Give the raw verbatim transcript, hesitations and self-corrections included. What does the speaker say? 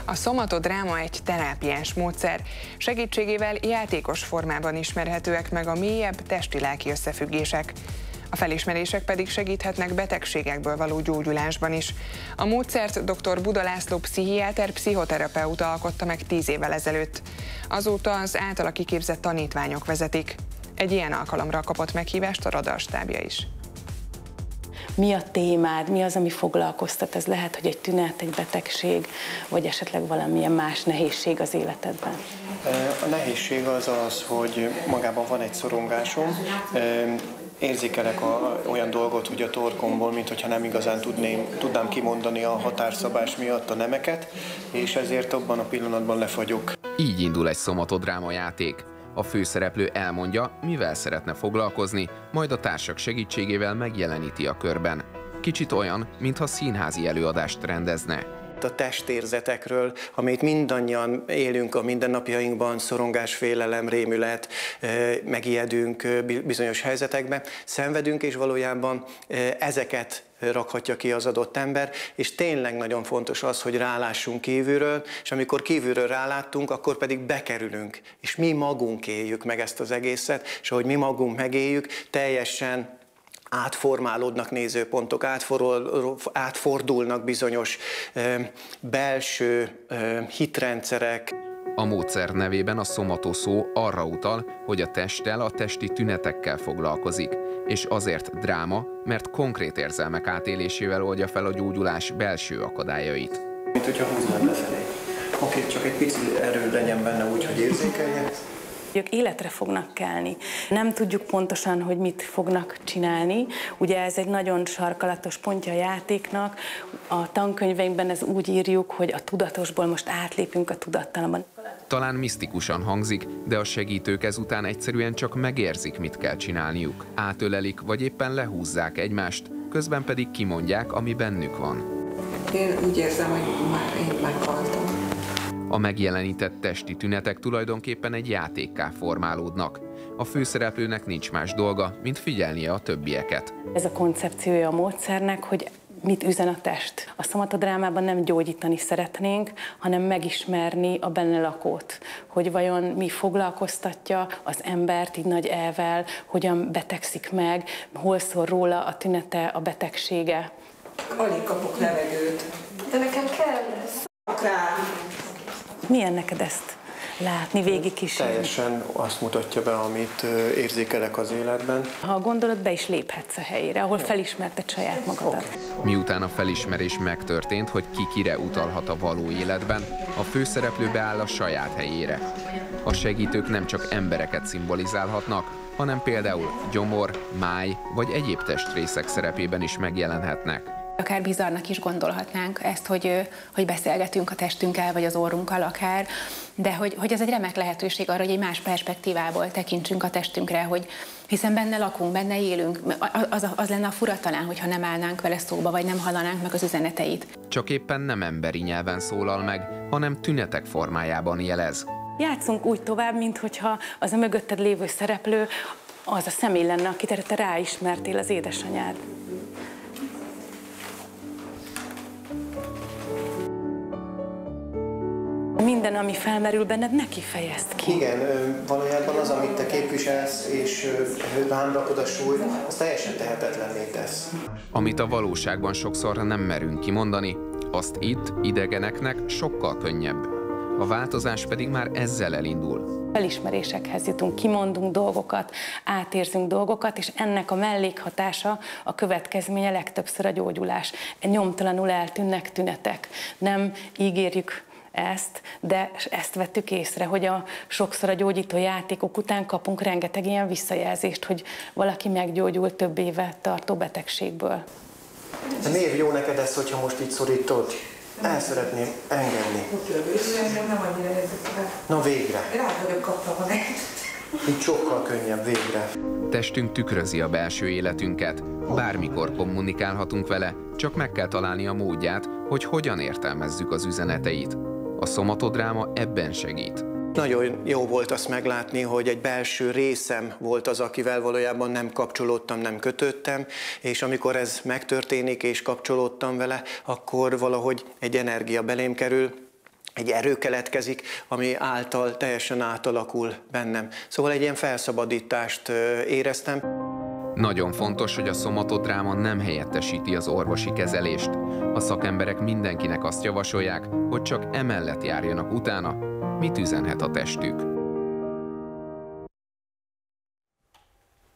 A szomatodráma egy terápiás módszer. Segítségével játékos formában ismerhetőek meg a mélyebb testi-lelki összefüggések. A felismerések pedig segíthetnek betegségekből való gyógyulásban is. A módszert dr. Buda László pszichiáter, pszichoterapeuta alkotta meg tíz évvel ezelőtt. Azóta az általa kiképzett tanítványok vezetik. Egy ilyen alkalomra kapott meghívást a radarstábja is. Mi a témád, mi az, ami foglalkoztat? Ez lehet, hogy egy tünet, egy betegség, vagy esetleg valamilyen más nehézség az életedben? A nehézség az az, hogy magában van egy szorongásom. Érzékelek a, olyan dolgot, hogy a torkomból, mint hogyha nem igazán tudném, tudnám kimondani a határszabás miatt a nemeket, és ezért abban a pillanatban lefagyok. Így indul egy szomatodráma játék. A főszereplő elmondja, mivel szeretne foglalkozni, majd a társak segítségével megjeleníti a körben. Kicsit olyan, mintha színházi előadást rendezne. A testérzetekről, amit mindannyian élünk a mindennapjainkban, szorongás, félelem, rémület, megijedünk bizonyos helyzetekben, szenvedünk, és valójában ezeket rakhatja ki az adott ember, és tényleg nagyon fontos az, hogy rálássunk kívülről, és amikor kívülről ráláttunk, akkor pedig bekerülünk, és mi magunk éljük meg ezt az egészet, és ahogy mi magunk megéljük, teljesen átformálódnak nézőpontok, átfordulnak bizonyos ö, belső ö, hitrendszerek. A módszer nevében a szomató szó arra utal, hogy a testtel, a testi tünetekkel foglalkozik, és azért dráma, mert konkrét érzelmek átélésével oldja fel a gyógyulás belső akadályait. Mint hogyha húznám lefelé. Oké, csak egy pici erő legyen benne úgy, hogy érzékelje. Ők életre fognak kelni. Nem tudjuk pontosan, hogy mit fognak csinálni. Ugye ez egy nagyon sarkalatos pontja a játéknak. A tankönyveinkben ez úgy írjuk, hogy a tudatosból most átlépünk a tudattalanban. Talán misztikusan hangzik, de a segítők ezután egyszerűen csak megérzik, mit kell csinálniuk. Átölelik, vagy éppen lehúzzák egymást, közben pedig kimondják, ami bennük van. Én úgy érzem, hogy már én meghaltam. A megjelenített testi tünetek tulajdonképpen egy játékká formálódnak. A főszereplőnek nincs más dolga, mint figyelnie a többieket. Ez a koncepciója a módszernek, hogy mit üzen a test. A szomatodrámában nem gyógyítani szeretnénk, hanem megismerni a benne lakót. Hogy vajon mi foglalkoztatja az embert így nagy elvel, hogyan betegszik meg, hol szól róla a tünete, a betegsége. Alig kapok levegőt. De nekem kell lesz. Rá. Milyen neked ezt látni, végig is? Teljesen azt mutatja be, amit érzékelek az életben. Ha gondolod, be is léphetsz a helyére, ahol felismerted saját magadat. Okay. Miután a felismerés megtörtént, hogy ki kire utalhat a való életben, a főszereplő beáll a saját helyére. A segítők nem csak embereket szimbolizálhatnak, hanem például gyomor, máj vagy egyéb testrészek szerepében is megjelenhetnek. Akár bizarrnak is gondolhatnánk ezt, hogy, hogy beszélgetünk a testünkkel, vagy az orrunkkal akár, de hogy, hogy ez egy remek lehetőség arra, hogy egy más perspektívából tekintsünk a testünkre, hogy hiszen benne lakunk, benne élünk, az, az lenne a fura talán, hogyha nem állnánk vele szóba, vagy nem hallanánk meg az üzeneteit. Csak éppen nem emberi nyelven szólal meg, hanem tünetek formájában jelez. Játszunk úgy tovább, minthogyha az a mögötted lévő szereplő az a személy lenne, akit te ráismertél, az édesanyád. Minden, ami felmerül benned, neki fejezd ki. Igen, valójában az, amit te képviselsz, és rám rakod a súlyt, az teljesen tehetetlenné tesz. Amit a valóságban sokszor nem merünk kimondani, azt itt, idegeneknek sokkal könnyebb. A változás pedig már ezzel elindul. Felismerésekhez jutunk, kimondunk dolgokat, átérzünk dolgokat, és ennek a mellékhatása, a következménye legtöbbször a gyógyulás. Nyomtalanul eltűnnek tünetek. Nem ígérjük ezt, de ezt vettük észre, hogy a, sokszor a gyógyító játékok után kapunk rengeteg ilyen visszajelzést, hogy valaki meggyógyult több éve tartó betegségből. De miért jó neked ez, hogyha most így szorítod? El szeretném engedni. Nem annyira érzek. Na végre. Rá vagyok kapva magát. Így sokkal könnyebb végre. Testünk tükrözi a belső életünket. Bármikor kommunikálhatunk vele, csak meg kell találni a módját, hogy hogyan értelmezzük az üzeneteit. A szomatodráma ebben segít. Nagyon jó volt azt meglátni, hogy egy belső részem volt az, akivel valójában nem kapcsolódtam, nem kötődtem, és amikor ez megtörténik és kapcsolódtam vele, akkor valahogy egy energia belém kerül, egy erő keletkezik, ami által teljesen átalakul bennem. Szóval egy ilyen felszabadítást éreztem. Nagyon fontos, hogy a szomatodráma nem helyettesíti az orvosi kezelést. A szakemberek mindenkinek azt javasolják, hogy csak emellett járjanak utána, mit üzenhet a testük.